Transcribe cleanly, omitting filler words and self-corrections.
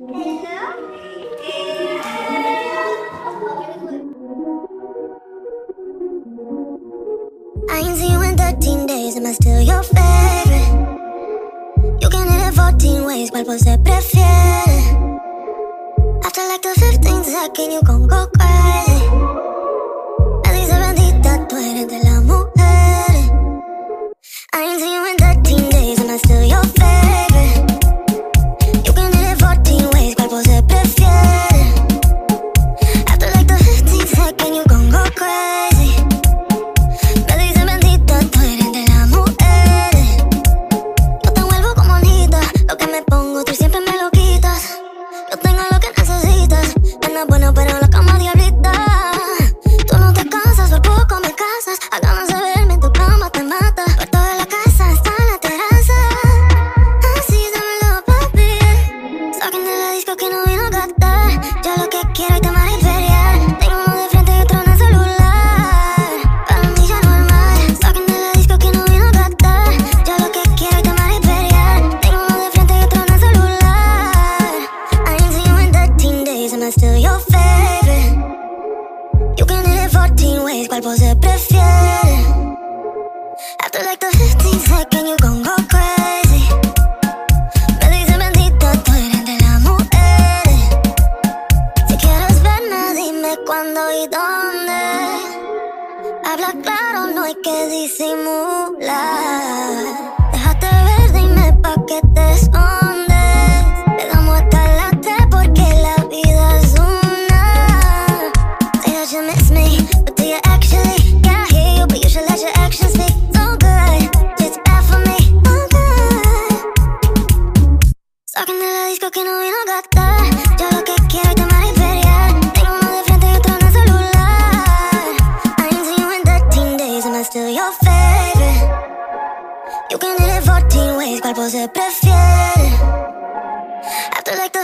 I ain't seen you in 13 days, am I still your favorite? You can hit it 14 ways, ¿cuál pose prefiere? After like the 15th second, you gon' go crazy. Me dice bendita, tú eres de las mujeres. I ain't seen you in 13 days, am I still your favorite? You can hit it 14 ways, ¿cuál pose prefiere? After like the 15th second, you gon' go crazy. Me dice bendita, tú eres de las mujeres. Yo te vuelvo como bonita, lo que me pongo tú siempre me lo quitas. Yo tengo lo que necesitas, nena bueno pero la cama diablita. Tú no te cansas, por poco me casas. A ganas de verme en tu cama te mata. Por toda la casa está en la terraza. Así dámelo, papi. Saquen de la disco que no vino a gastar. Yo lo que quiero es tomar y feriar. Tengo uno de frente y otro en el celular. Para mí ya normal. Saquen de la disco que no vino a gastar. Yo lo que quiero es tomar y feriar. Tengo uno de frente y otro en el celular. I ain't seen you in 13 days, am I still your favorite? You can hit it 14 ways, ¿cuál pose prefiere? After like the 15th second, you gon' go crazy. Me dice bendita, tú eres de las mujeres. Si quieres verme, dime cuándo y dónde. Habla claro, no hay que disimular. Déjate ver, dime pa' qué te escondes. Le damos hasta las 3 porque la vida es una. Say that you miss me, but do you actually? Yeah, I hear you, but you should let your actions speak. So good, just bad for me, oh good. Saquen de la disco que no vino a gastar. Yo lo que quiero es tomar y feriar. Tengo uno de frente y otro en el celular. I ain't seen you in 13 days, am I still your favorite? You can hit it 14 ways, ¿cuál pose prefiere? After like the